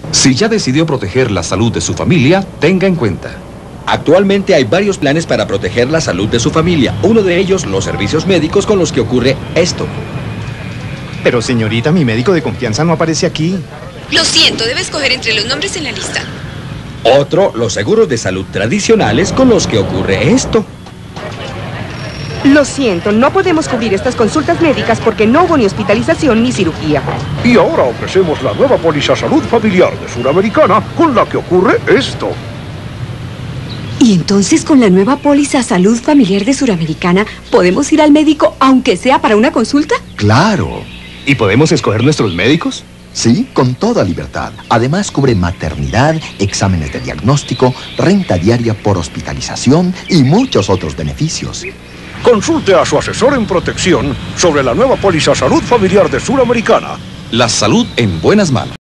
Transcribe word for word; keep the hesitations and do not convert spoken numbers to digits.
Si ya decidió proteger la salud de su familia, tenga en cuenta. Actualmente hay varios planes para proteger la salud de su familia. Uno de ellos, los servicios médicos con los que ocurre esto. Pero señorita, mi médico de confianza no aparece aquí. Lo siento, debe escoger entre los nombres en la lista. Otro, los seguros de salud tradicionales con los que ocurre esto. Lo siento, no podemos cubrir estas consultas médicas porque no hubo ni hospitalización ni cirugía. Y ahora ofrecemos la nueva póliza salud familiar de Suramericana con la que ocurre esto. Y entonces con la nueva póliza salud familiar de Suramericana, ¿podemos ir al médico aunque sea para una consulta? ¡Claro! ¿Y podemos escoger nuestros médicos? Sí, con toda libertad. Además cubre maternidad, exámenes de diagnóstico, renta diaria por hospitalización y muchos otros beneficios. Consulte a su asesor en protección sobre la nueva póliza salud familiar de Suramericana. La salud en buenas manos.